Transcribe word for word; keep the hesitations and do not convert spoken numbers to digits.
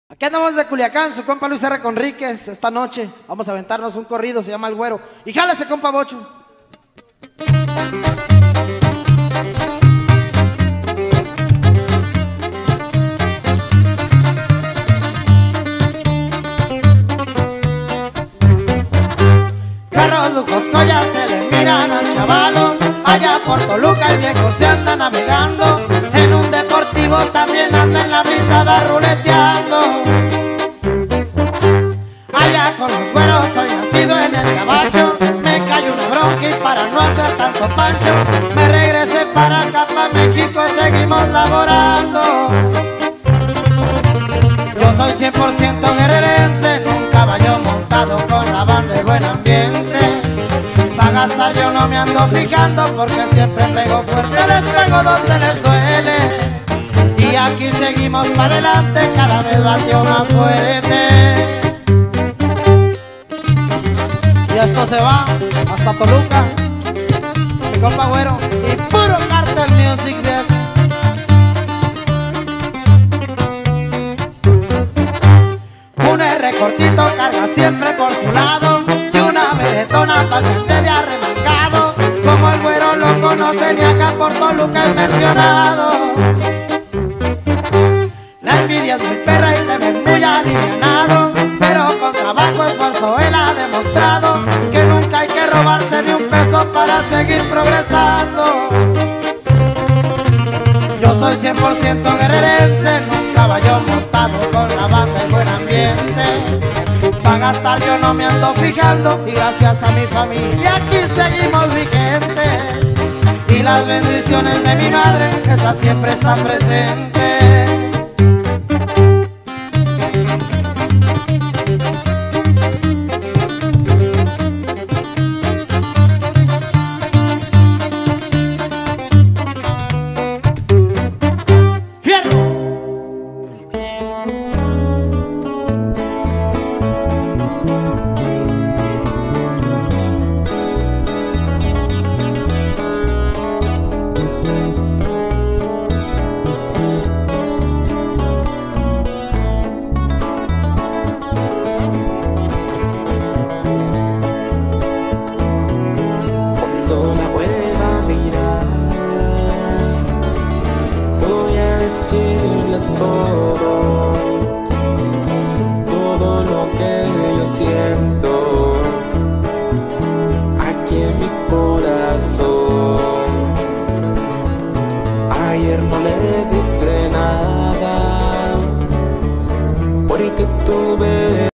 Aquí andamos de Culiacán, su compa Luis R. Conríquez. Esta noche vamos a aventarnos un corrido, se llama El Güero. Y jálese, compa Bocho. Carros, lujos, joyas se le miran al chavalo. Allá por Toluca el viejo se anda navegando. En un deportivo también anda en la brindada ruleteando. Allá con los güeros soy nacido en el gabacho. Me cayó una bronca y para no hacer tanto pancho me regresé para acá, para México, seguimos laborando. Yo soy cien por ciento guerrerense, en un caballo montado con la banda de buen ambiente. Pa' gastar yo no me ando fijando, porque siempre pego fuerte, les pego donde les duele. Y aquí seguimos para adelante, cada vez bateo más fuerte. Y esto se va hasta Toluca, mi compa Güero y puro Cartel Music, bien. Un R cortito carga siempre por su lado y una veretona para que esté de arremangado. Como el Güero lo conocen y acá por Toluca es mencionado. La envidia es muy perra y te ves muy alivianado, pero con trabajo esfuerzo él ha demostrado que nunca hay que robarse ni un peso para seguir progresando. Yo soy cien por ciento guerrerense, en un caballo montado con la banda y buen ambiente. Pa' gastar yo no me ando fijando, y gracias a mi familia aquí seguimos vigentes. Y las bendiciones de mi madre, esas siempre están presentes. Todo, todo lo que yo siento aquí en mi corazón. Ayer no le dije nada porque tuve